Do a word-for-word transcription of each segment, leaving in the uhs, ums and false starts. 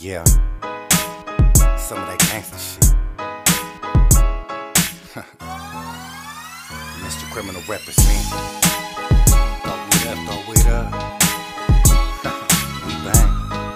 Yeah, some of that gangster shit. Mister Criminal represent. Throw it up, throw it up. We bang.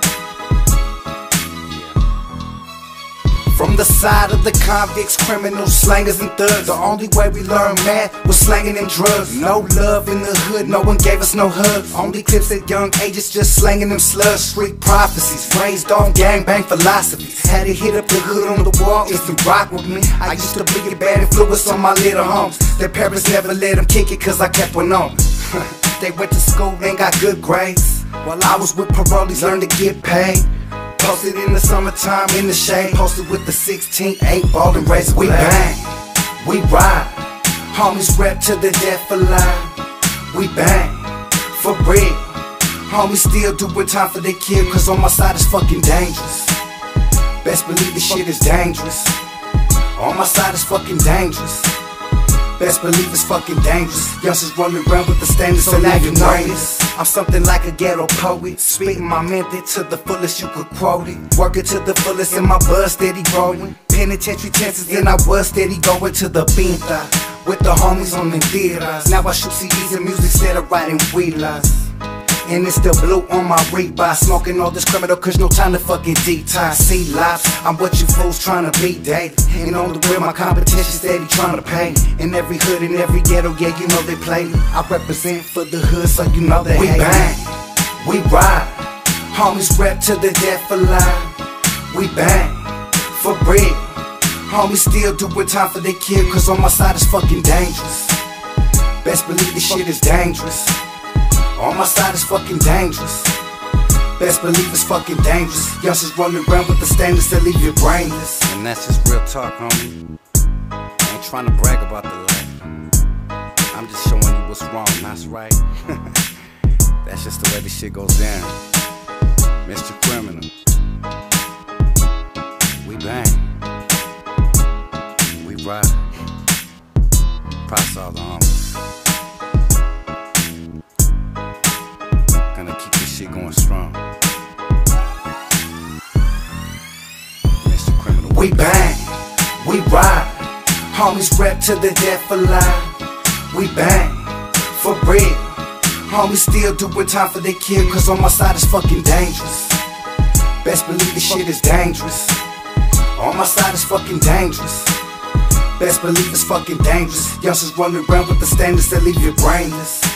Yeah. From the side of the convicts, criminals, slangers, and thugs, the only way we learned math was slanging and drugs. No love in the hood, no one gave us no hugs. Only clips at young ages, just slanging them slugs. Street prophecies, raised on gangbang philosophies. Had to hit up the hood on the wall if you rock with me. I used to be a bad influence on my little homes. Their parents never let them kick it cause I kept one on. They went to school and got good grades, while I was with parolees, learned to get paid. Posted in the summertime in the shade, posted with the sixteen eight ball and razor. We bang, we ride, homies rep to the death for life. We bang, for real, homies still doing time for their kid, cause on my side it's fucking dangerous. Best believe this shit is dangerous. On my side it's fucking dangerous. Best believe it's fucking dangerous. Youngsters running around with the standards, so now you know this. I'm something like a ghetto poet, spitting my method to the fullest you could quote it. Working to the fullest and my buzz steady growing. Penitentiary chances and I was steady going to the pinta with the homies on the theaters. Now I shoot C Ds and music instead of writing wheelers. And it's still blue on my Reebok, smoking all this criminal cause no time to fucking detox. See lives, I'm what you fools trying to be daily. And on the way my competition steady trying to pay. In every hood, in every ghetto, yeah you know they play me. I represent for the hood so you know they we hate bang, me. We ride, homies rep to the death for life. We bang, for real, homies still doing time for their kid, cause on my side it's fucking dangerous. Best believe this shit is dangerous. On my side it's fucking dangerous. Best believe it's fucking dangerous. Youngsters running around with the standards that leave you brainless. And that's just real talk, homie. I ain't trying to brag about the life. I'm just showing you what's wrong, that's right. That's just the way this shit goes down. Mister Criminal. We bang. We ride. Props to all the homies. Gonna keep this shit going strong. Mister Criminal. We bang, we ride, homies rep to the death for life. We bang, for real, homies still doing time for their kid, cause on my side it's fucking dangerous. Best believe this shit is dangerous. On my side it's fucking dangerous. Best believe it's fucking dangerous. Youngsters running around with the standards that leave you brainless.